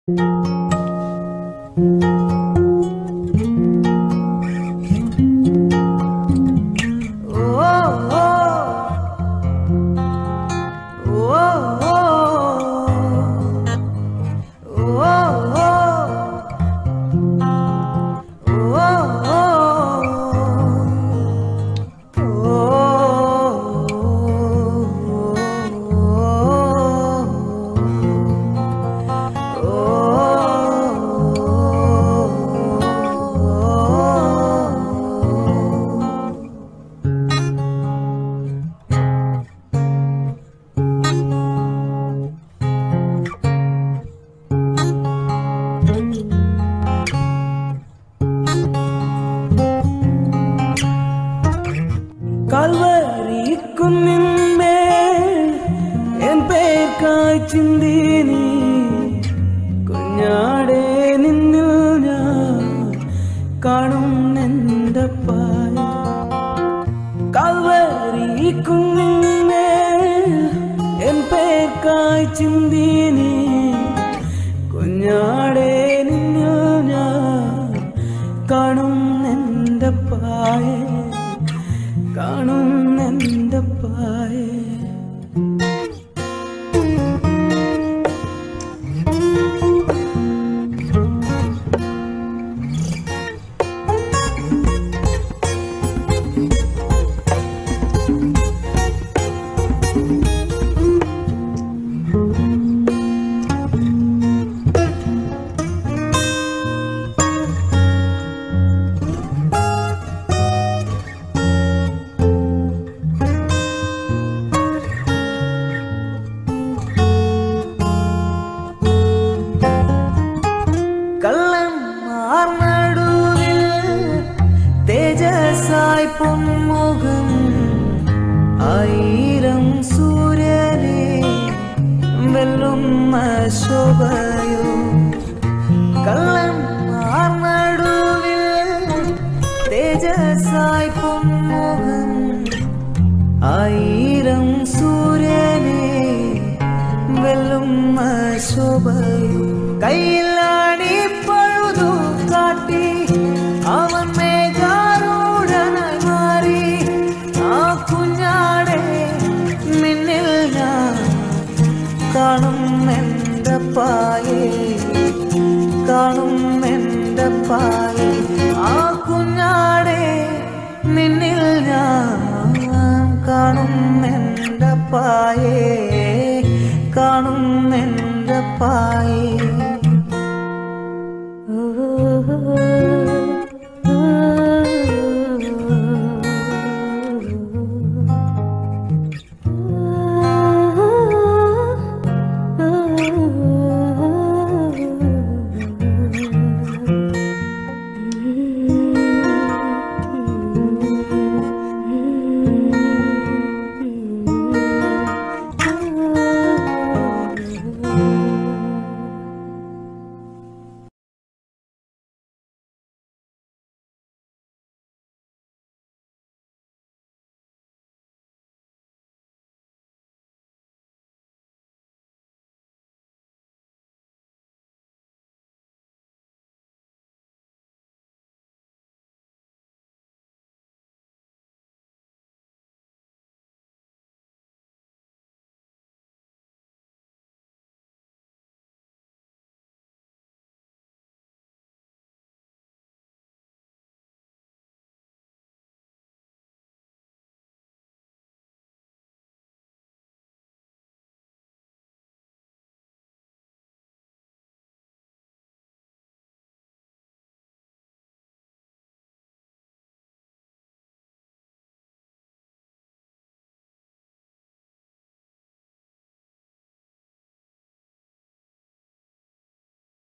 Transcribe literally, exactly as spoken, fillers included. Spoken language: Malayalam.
കുന്നിന്മേൽ എൻ പേർ കായ്ച്ചിന്തീനി കുഞ്ഞാടേ നിന്നിൽ ഞാൻ കാണും നെന്തപ്പായ കാൽവരി കുന്നിന്മേൽ എൻ പേർ കായ്ച്ചിന്തീനി കുഞ്ഞാടേ നിന്നിൽ ഞാൻ കാണും നെന്തപ്പായ കാണും നെന്തപ്പായ തേജസായി പൊന്മുഖം ആയിരം സൂര്യനെ വെല്ലുന്ന ശോഭയോ കള്ളന്മാർ നടുവിൽ തേജസായി പൊന്മുഖം ആയിരം സൂര്യനെ വെല്ലുന്ന ശോഭയോ കയ്യിലാണി പഴുതു കാട്ടി അവൻ കാണും നെന്തപ്പായേ കാണും നെന്തപ്പായേ ആ കുഞ്ഞാടേ നിന്നിൽ ഞാൻ കാണും നെന്തപ്പായേ കാണും നെന്തപ്പായേ